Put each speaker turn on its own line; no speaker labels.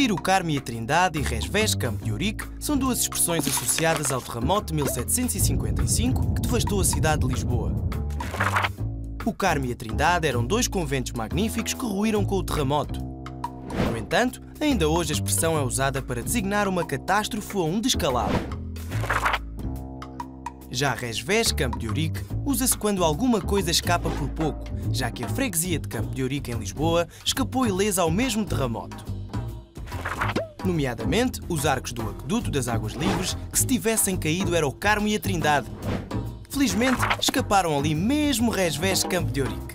Cair o Carmo e a Trindade e Resvés Campo de Ourique são duas expressões associadas ao terremoto de 1755 que devastou a cidade de Lisboa. O Carmo e a Trindade eram dois conventos magníficos que ruíram com o terremoto. No entanto, ainda hoje a expressão é usada para designar uma catástrofe ou um descalabro. Já Resvés Campo de Ourique usa-se quando alguma coisa escapa por pouco, já que a freguesia de Campo de Ourique, em Lisboa, escapou ilesa ao mesmo terremoto. Nomeadamente, os arcos do Aqueduto das Águas Livres, que se tivessem caído era o Carmo e a Trindade. Felizmente, escaparam ali mesmo Resvés Campo de Ourique.